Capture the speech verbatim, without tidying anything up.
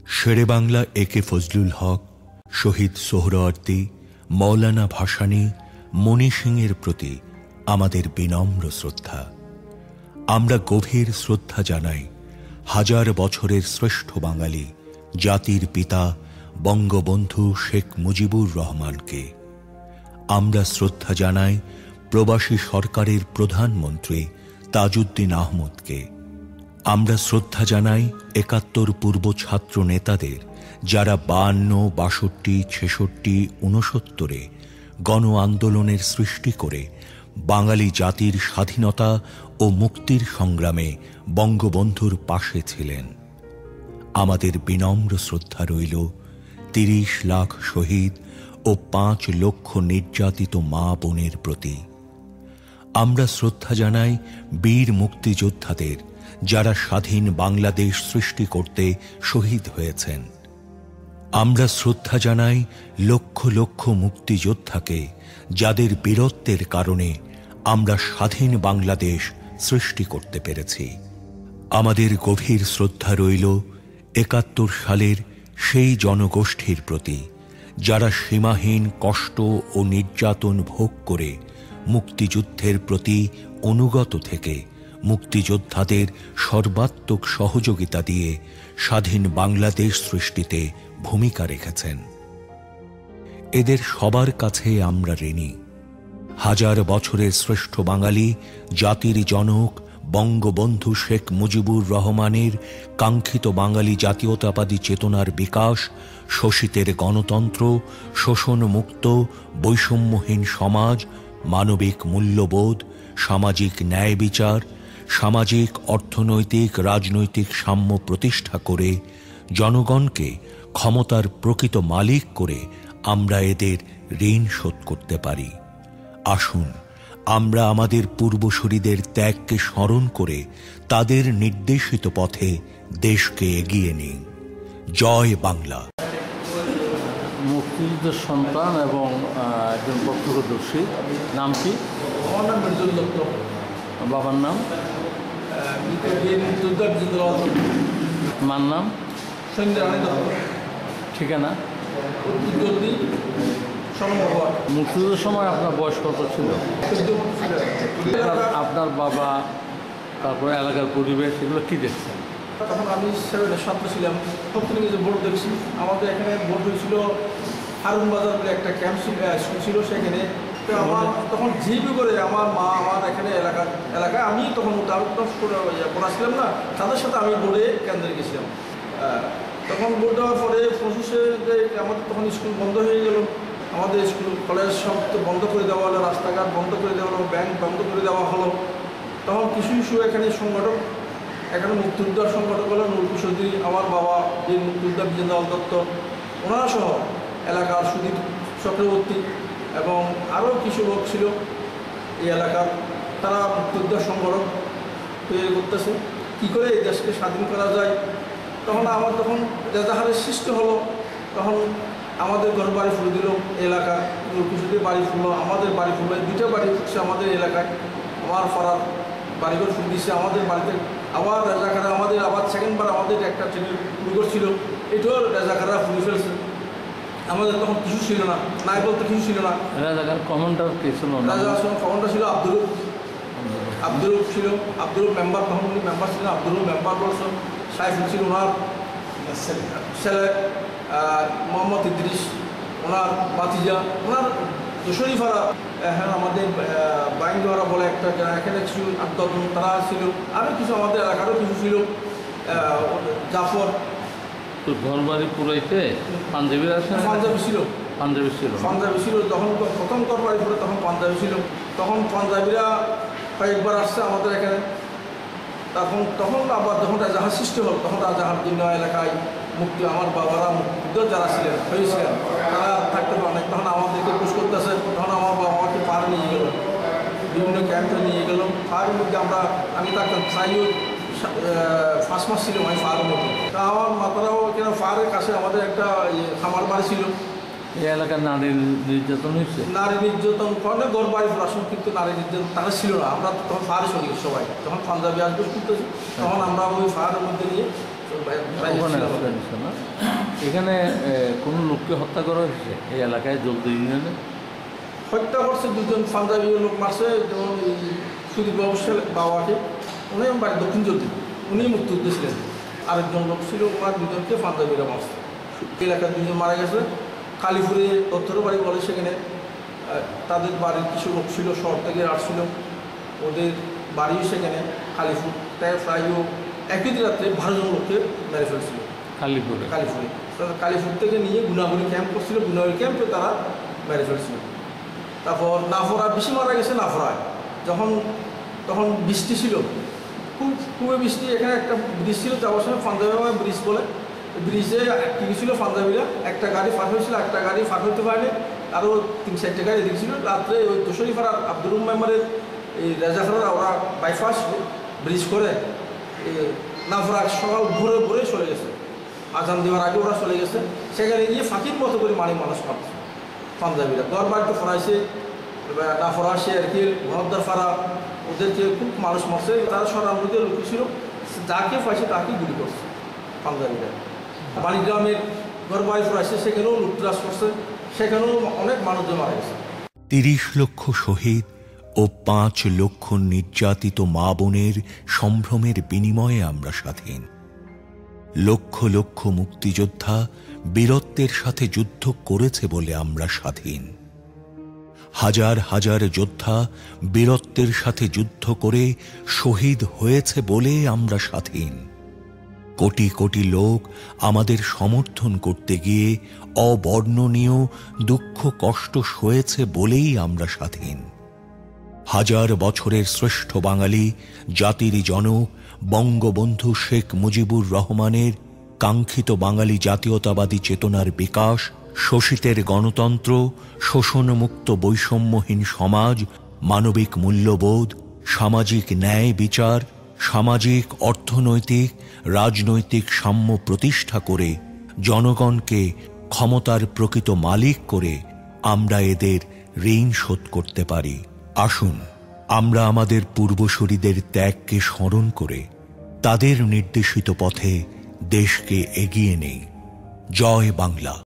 শেরে বাংলা এ কে ফজলুল হক, শহীদ সোহরাওয়ার্দী, মৌলানা ভাসানী, মণি সিংয়ের প্রতি আমাদের বিনম্র শ্রদ্ধা। আমরা গভীর শ্রদ্ধা জানাই হাজার বছরের শ্রেষ্ঠ বাঙালি জাতির পিতা বঙ্গবন্ধু শেখ মুজিবুর রহমানকে। আমরা শ্রদ্ধা জানাই প্রবাসী সরকারের প্রধানমন্ত্রী তাজউদ্দিন আহমদকে। আমরা শ্রদ্ধা জানাই একাত্তর পূর্ব ছাত্র নেতাদের, যারা বায়ান্ন, বাষট্টি, ছেষট্টি, ঊনসত্তরে গণ আন্দোলনের সৃষ্টি করে বাঙালি জাতির স্বাধীনতা ও মুক্তির সংগ্রামে বঙ্গবন্ধুর পাশে ছিলেন। আমাদের বিনম্র শ্রদ্ধা রইল তিরিশ লাখ শহীদ ও পাঁচ লক্ষ নির্যাতিত মা বোনের প্রতি। আমরা শ্রদ্ধা জানাই বীর মুক্তিযোদ্ধাদের, যারা স্বাধীন বাংলাদেশ সৃষ্টি করতে শহীদ হয়েছেন। আমরা শ্রদ্ধা জানাই লক্ষ লক্ষ মুক্তিযোদ্ধাকে, যাদের বীরত্বের কারণে আমরা স্বাধীন বাংলাদেশ সৃষ্টি করতে পেরেছি। আমাদের গভীর শ্রদ্ধা রইল একাত্তর সালের সেই জনগোষ্ঠীর প্রতি, যারা সীমাহীন কষ্ট ও নির্যাতন ভোগ করে মুক্তিযুদ্ধের প্রতি অনুগত থেকে মুক্তিযোদ্ধাদের সর্বাত্মক সহযোগিতা দিয়ে স্বাধীন বাংলাদেশ সৃষ্টিতে ভূমিকা রেখেছেন। এদের সবার কাছে আমরা ঋণী। হাজার বছরের শ্রেষ্ঠ বাঙালি জাতির জনক বঙ্গবন্ধু শেখ মুজিবুর রহমানের কাঙ্ক্ষিত বাঙালি জাতীয়তাবাদী চেতনার বিকাশ, শোষিতের গণতন্ত্র, শোষণমুক্ত বৈষম্যহীন সমাজ, মানবিক মূল্যবোধ, সামাজিক ন্যায় বিচার, সামাজিক অর্থনৈতিক রাজনৈতিক সাম্য প্রতিষ্ঠা করে জনগণকে ক্ষমতার প্রকৃত মালিক করে আমরা এদের ঋণ শোধ করতে পারি। আসুন আমরা আমাদের পূর্বসূরীদের ত্যাগকে স্মরণ করে তাদের নির্দেশিত পথে দেশকে এগিয়ে নিই। জয় বাংলা। মুক্তিযুদ্ধের সন্তান এবং একজন প্রত্যক্ষদর্শী। নাম কি? আমার নাম মির্জুল দত্ত। বাবার নাম? মার নাম? সন্ধ্যা রানী দত্ত। ঠিকানা? মুক্তিযুদ্ধের সময় আপনার বয়স কত ছিল? আপনার বাবা, তারপরে এলাকার পরিবেশ, এগুলো কী দেখছেন? তখন আমি সেভেনের ছাত্র ছিলাম, তখন থেকে যে ভোট দেখছি। আমাদের এখানে ভোট হয়েছিল হারুন বাজার বলে একটা ক্যাম্প স্কুল ছিল, সেখানে আমার তখন জিপি করে আমার মা আমার এখানে এলাকার এলাকায় আমি তখন পড়াছিলাম না, তাদের সাথে আমি বোর্ডে কেন্দ্রে গেছিলাম। তখন ভোট দেওয়ার পরে প্রসেসে আমাদের তখন স্কুল বন্ধ হয়ে গেল, আমাদের স্কুল কলেজ সব তো বন্ধ করে দেওয়া হলো, রাস্তাঘাট বন্ধ করে দেওয়া হলো, ব্যাংক বন্ধ করে দেওয়া হলো। তখন কিছু কিছু এখানে সংগঠক, এখানে মুক্তিযোদ্ধার সংগঠক হলো নুরুল চৌধুরী, আমার বাবা বীর মুক্তিযোদ্ধা বিজেন্দ্র দত্ত, ওনারা সহ এলাকার সুদীপ চক্রবর্তী এবং আরও কিছু লোক ছিল এই এলাকার, তারা মুক্তিযোদ্ধার সংগঠক তৈরি করতেছে কী করে এই দেশকে স্বাধীন করা যায়। তখন আমার তখন রেজাহারের সৃষ্টি হলো, তখন আমাদের ঘর বাড়ি ফুল দিল এলাকা, কিছুদের বাড়ি ফুললো, আমাদের বাড়ি ফুললো, দুইটা বাড়ি ফুটছে আমাদের এলাকায়। আমার পাড়ার বাড়িঘর ফুল দিচ্ছে আমাদের বাড়িতে। আবার রেজাকাররা আমাদের আবার সেকেন্ডবার আমাদের একটা ট্রেনের ফুলঘর ছিল, এটাও রেজাকাররা ফুল ফেলছে। আমাদের তখন কিছু ছিল না, নাই বলতে কিছু ছিল না। রাজাকার কমান্ডার কে ছিল? রাজাকার কমান্ডার ছিল আব্দুল আব্দুল ছিল, আব্দুল মেম্বার, তখন উনি মেম্বার ছিলেন, আব্দুল মেম্বার বলছেন, সাইফুল ছিল ওনার ছেলে, মোহাম্মদ ইদ্রিস ওনার বাতিজা, ওনার শরীফারা, হ্যাঁ আমাদের বাইন্দোয়ারা বলে একটা এখানে কিছু আত্মজন তারা ছিল, আরও কিছু আমাদের এলাকারও কিছু ছিল, জাফর। তো ঘর বাড়ি পুরাইতে পাঞ্জাবির আছে? পাঞ্জাবি ছিল, পাঞ্জাবি ছিল পাঞ্জাবি ছিল যখন প্রথম ঘর বাড়ি পুরে তখন পাঞ্জাবি ছিল। তখন পাঞ্জাবিরা কয়েকবার আসছে আমাদের এখানে। তখন তখন আবার যখন রাজাহার সৃষ্টি হল, তখন রাজাহার জন্য এলাকায় মুক্তি আমার বাবারা মুক্তিযোদ্ধা যারা ছিলেন হয়েছিলেন তারা থাকতে পারেন, তখন আমাদেরকে পুশ করতেছে। তখন আমার বাবা আমাকে পাহাড়ে নিয়ে গেল, বিভিন্ন ক্যাম্পে নিয়ে গেল। পাহাড়ের মধ্যে আমরা আমি থাকতাম সাইও ফার্স্ট মাস ছিল আমি পাহাড়ের মধ্যে। তা আমার মাতারাও কেন পাহাড়ের কাছে আমাদের একটা খামার বাড়ি ছিল। এই এলাকার নারী নির্যাতন হয়েছে? নারী নির্যাতন অনেক ঘর বাড়ি পড়াশোনা, কিন্তু নারী নির্যাতন তারা ছিল না। আমরা তখন পাহাড়ে চলে গেছি সবাই, যখন পাঞ্জাবি আসবে করতেছি তখন আমরা ওই পাহাড়ের মধ্যে নিয়ে ওখানে আফগানিস্তান না? এখানে এ, কোনো লোককে হত্যা করা হয়েছে এই এলাকায় জলদি ইউনিয়নে? হত্যা করছে দুজন পাঞ্জাবি লোক মারছে, যেমন এই সুদীপ বাবু বাবাকে, উনি বাড়ি দক্ষিণ জলদি, উনি মুক্তিযুদ্ধ ছিলেন। আরেকজন লোক ছিল, ওনার দুজনকে পাঞ্জাবিরা মারছে। এলাকার দুজন মারা গেছে। কালীপুরে তথ্যর বাড়ি বলে, সেখানে তাদের বাড়ির কিছু লোক ছিল, শহর থেকে আসছিল, ওদের বাড়ি সেখানে কালীপুর, তাই প্রায় একই রাত্রে বারো জন লোককে মেরে ফেলছিল কালীপুরে। কালীপুরে কালীপুর থেকে নিয়ে গুনাগুড়ি ক্যাম্প করছিল, গুনাগুড়ি ক্যাম্পে তারা মেরে ফেলছিল। তারপর নাফরা বেশি মারা গেছে নাফরায়, যখন তখন বৃষ্টি ছিল, খুব খুবই বৃষ্টি। এখানে একটা ব্রিজ ছিল, যাওয়ার সময় পাঞ্জাবি ব্রিজ বলে, ব্রিজে কি ছিল পাঞ্জাবিরা, একটা গাড়ি ফার হয়েছিল, একটা গাড়ি ফার হইতে পারেনি, আরও তিন চারটে গাড়ি দেখছিল। রাত্রে ওই দোসরি ফারার আব্দুর রহমান মেম্বারের এই রেজাফারা ওরা বাইপাস ব্রিজ করে নাফরা সকাল ভোরে ভোরে চলে গেছে, আজান দেওয়ার আগে ওরা চলে গেছে। সেখানে গিয়ে ফাঁকির মতো করে মানি মানুষ মারছে পাঞ্জাবিরা। দর বাড়িতে ফরাইছে, নাফরা সে আর কি ঘরদার ফারা, ওদেরকে খুব মানুষ মারছে। তারা সরামদের লোক ছিল, যাকে পাইছে তাকে গুলি করছে পাঞ্জাবিরা। বাণীগ্রামের ঘর বাড়ি ফরাইছে, সেখানেও লুটতরাজ করছে, সেখানেও অনেক মানুষজন মারা গেছে। তিরিশ লক্ষ শহীদ ও পাঁচ লক্ষ নির্যাতিত মা বোনের সম্ভ্রমের বিনিময়ে আমরা স্বাধীন। লক্ষ লক্ষ মুক্তিযোদ্ধা বীরত্বের সাথে যুদ্ধ করেছে বলে আমরা স্বাধীন। হাজার হাজার যোদ্ধা বীরত্বের সাথে যুদ্ধ করে শহীদ হয়েছে বলে আমরা স্বাধীন। কোটি কোটি লোক আমাদের সমর্থন করতে গিয়ে অবর্ণনীয় দুঃখ কষ্ট সয়েছে বলেই আমরা স্বাধীন। হাজার বছরের শ্রেষ্ঠ বাঙালি জাতির জনক বঙ্গবন্ধু শেখ মুজিবুর রহমানের কাঙ্ক্ষিত বাঙালি জাতীয়তাবাদী চেতনার বিকাশ, শোষিতের গণতন্ত্র, শোষণমুক্ত বৈষম্যহীন সমাজ, মানবিক মূল্যবোধ, সামাজিক ন্যায় বিচার, সামাজিক অর্থনৈতিক রাজনৈতিক সাম্য প্রতিষ্ঠা করে জনগণকে ক্ষমতার প্রকৃত মালিক করে আমরা এদের ঋণ শোধ করতে পারি। আসুন আমরা আমাদের পূর্বসূরীদের ত্যাগকে স্মরণ করে তাদের নির্দেশিত পথে দেশকে এগিয়ে নেই। জয় বাংলা।